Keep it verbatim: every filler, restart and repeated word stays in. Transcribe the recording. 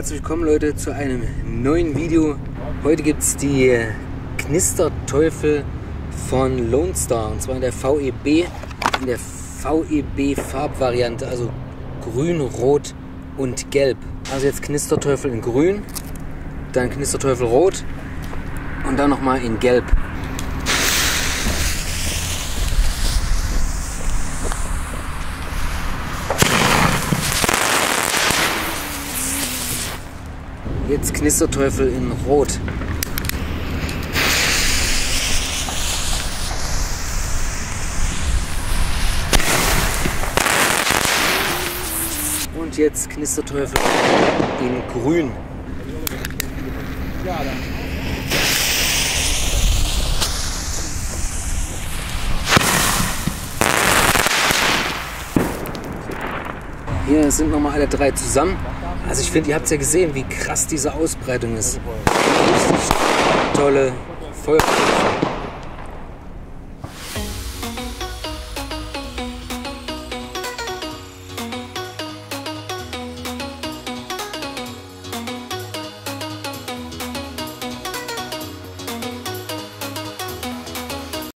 herzlich willkommen Leute zu einem neuen Video. Heute gibt es die Knisterteufel von Lone Star und zwar in der V E B, in der V E B Farbvariante, also grün, rot und gelb. Also jetzt Knisterteufel in grün, dann Knisterteufel rot und dann nochmal in gelb. Jetzt Knisterteufel in rot. Und jetzt Knisterteufel in grün. Hier sind nochmal alle drei zusammen. Also ich finde, ihr habt es ja gesehen, wie krass diese Ausbreitung ist. Richtig tolle Feuer.